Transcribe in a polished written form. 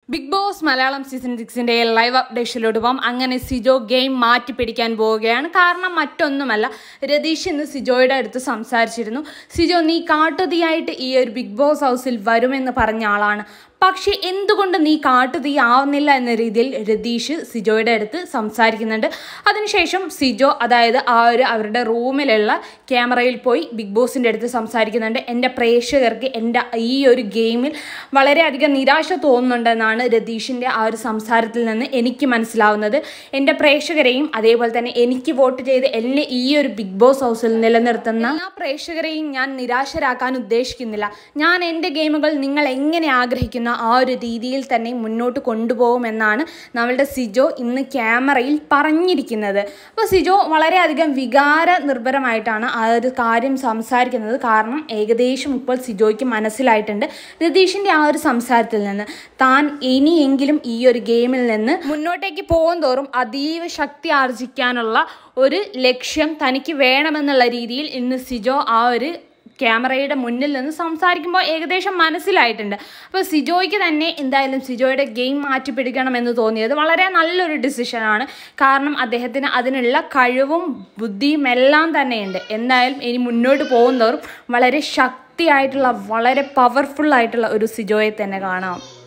Big Boss Malayalam season 6 live അപ്ഡേഷനിലോട്ട് പോകാം. അങ്ങനെ സിജോ ഗെയിം മാറ്റി പിടിക്കാൻ പോവുകയാണ്. കാരണം മറ്റൊന്നുമല്ല, രതീഷ് ഇന്ന് സിജോയുടെ അടുത്ത് സംസാരിച്ചിരുന്നു. സിജോ, നീ കാട്ടുതീയായിട്ട് ഈ ഒരു ബിഗ് ബോസ് ഹൗസിൽ വരുമെന്ന് പറഞ്ഞ ആളാണ്, പക്ഷേ എന്തുകൊണ്ട് നീ കാട്ടുതീ ആവുന്നില്ല എന്ന രീതിയിൽ രതീഷ് സിജോയുടെ അടുത്ത് സംസാരിക്കുന്നുണ്ട്. അതിനുശേഷം സിജോ അതായത് അവരുടെ റൂമിലുള്ള ക്യാമറയിൽ പോയി ബിഗ് ബോസിൻ്റെ അടുത്ത് സംസാരിക്കുന്നുണ്ട്. എൻ്റെ പ്രേക്ഷകർക്ക് എൻ്റെ ഈ ഒരു ഗെയിമിൽ വളരെയധികം നിരാശ തോന്നുന്നുണ്ടെന്നാണ് രതീഷിൻ്റെ ആ ഒരു സംസാരത്തിൽ നിന്ന് എനിക്ക് മനസ്സിലാവുന്നത്. എൻ്റെ പ്രേക്ഷകരെയും അതേപോലെ തന്നെ എനിക്ക് വോട്ട് ചെയ്ത് എന്നെ ഈ ഒരു ബിഗ് ബോസ് ഹൗസിൽ നിലനിർത്തുന്ന എല്ലാ പ്രേക്ഷകരെയും ഞാൻ നിരാശരാക്കാൻ ഉദ്ദേശിക്കുന്നില്ല. ഞാൻ എൻ്റെ ഗെയിമുകൾ നിങ്ങൾ എങ്ങനെ ആഗ്രഹിക്കുന്ന ആ ഒരു രീതിയിൽ തന്നെ മുന്നോട്ട് കൊണ്ടുപോകുമെന്നാണ് നമ്മളുടെ സിജോ ഇന്ന് ക്യാമറയിൽ പറഞ്ഞിരിക്കുന്നത്. അപ്പോൾ സിജോ വളരെയധികം വികാര നിർഭരമായിട്ടാണ് ആ ഒരു കാര്യം സംസാരിക്കുന്നത്. കാരണം ഏകദേശം ഇപ്പോൾ സിജോയ്ക്ക് മനസ്സിലായിട്ടുണ്ട് രതീഷിൻ്റെ ആ ഒരു സംസാരത്തിൽ നിന്ന് താൻ ഇനിയെങ്കിലും ഈ ഒരു ഗെയിമിൽ നിന്ന് മുന്നോട്ടേക്ക് പോകും തോറും അതീവ ശക്തി ആർജിക്കാനുള്ള ഒരു ലക്ഷ്യം തനിക്ക് വേണമെന്നുള്ള രീതിയിൽ ഇന്ന് സിജോ ആ ഒരു ക്യാമറയുടെ മുന്നിൽ നിന്ന് സംസാരിക്കുമ്പോൾ ഏകദേശം മനസ്സിലായിട്ടുണ്ട്. അപ്പോൾ സിജോയ്ക്ക് തന്നെ എന്തായാലും സിജോയുടെ ഗെയിം മാറ്റിപ്പിടിക്കണമെന്ന് തോന്നിയത് വളരെ നല്ലൊരു ഡിസിഷനാണ്. കാരണം അദ്ദേഹത്തിന് അതിനുള്ള കഴിവും ബുദ്ധിയും എല്ലാം തന്നെയുണ്ട്. എന്തായാലും ഇനി മുന്നോട്ട് പോകുന്നവരും വളരെ ശക്തിയായിട്ടുള്ള വളരെ പവർഫുള്ളായിട്ടുള്ള ഒരു സിജോയെ തന്നെ കാണാം.